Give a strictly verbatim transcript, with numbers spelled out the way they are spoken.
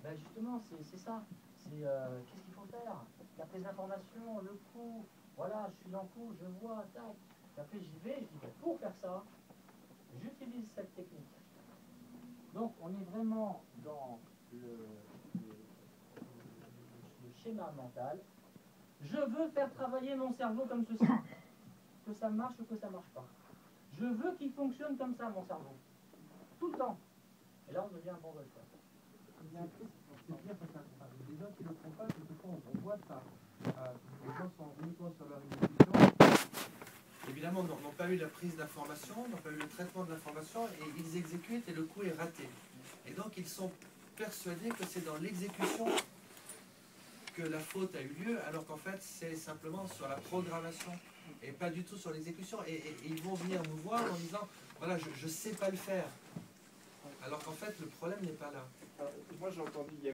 Ben justement, c'est ça. C'est euh, qu'est-ce qu'il faut faire? Après les informations, le coup, voilà, je suis dans le coup, je vois, tac. Et après j'y vais, je dis, ben, pour faire ça, j'utilise cette technique. Donc on est vraiment dans le, le, le schéma mental. Je veux faire travailler mon cerveau comme ceci. Que ça marche ou que ça marche pas. Je veux qu'il fonctionne comme ça, mon cerveau. Tout le temps. Et là, on devient un bon golfeur. C'est bien parce que les gens qui ne le font pas, quelquefois on voit ça. Euh, les gens sont uniquement sur leur exécution. Évidemment, n'ont pas eu la prise d'information, n'ont pas eu le traitement de l'information, et ils exécutent et le coup est raté. Et donc ils sont persuadés que c'est dans l'exécution que la faute a eu lieu, alors qu'en fait c'est simplement sur la programmation et pas du tout sur l'exécution. Et, et, et ils vont venir nous voir en disant, voilà, je ne sais pas le faire. Alors qu'en fait le problème n'est pas là. Alors, moi j'ai entendu, il y a